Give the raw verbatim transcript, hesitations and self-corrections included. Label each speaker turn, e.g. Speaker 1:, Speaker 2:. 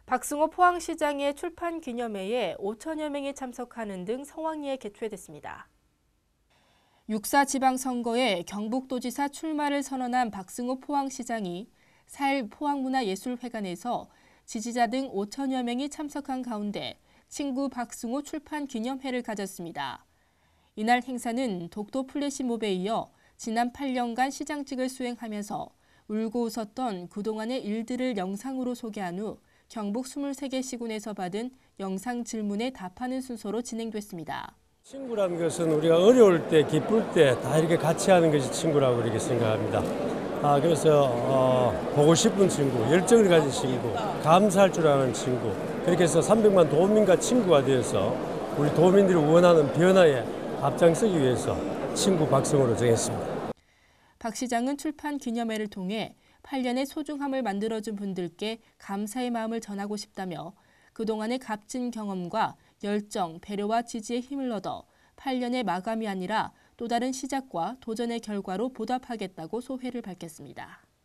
Speaker 1: 박승호 포항시장의 출판 기념회에 오천여 명이 참석하는 등 성황리에 개최됐습니다. 육 사 지방선거에 경북도지사 출마를 선언한 박승호 포항시장이 사 일 포항문화예술회관에서 지지자 등 오천여 명이 참석한 가운데 친구 박승호 출판 기념회를 가졌습니다. 이날 행사는 독도 플래시몹에 이어 지난 팔 년간 시장직을 수행하면서 울고 웃었던 그동안의 일들을 영상으로 소개한 후 경북 이십삼 개 시군에서 받은 영상 질문에 답하는 순서로 진행됐습니다.
Speaker 2: 친구라는 것은 우리가 어려울 때, 기쁠 때 다 이렇게 같이 하는 것이 친구라고 이렇게 생각합니다. 아, 그래서 어, 보고 싶은 친구, 열정을 가진 친구, 감사할 줄 아는 친구, 그렇게 해서 삼백만 도민과 친구가 되어서 우리 도민들이 원하는 변화에 앞장서기 위해서 친구 박승호로 정했습니다.
Speaker 1: 박 시장은 출판 기념회를 통해 팔 년의 소중함을 만들어준 분들께 감사의 마음을 전하고 싶다며 그동안의 값진 경험과 열정, 배려와 지지에 힘을 얻어 팔 년의 마감이 아니라 또 다른 시작과 도전의 결과로 보답하겠다고 소회를 밝혔습니다.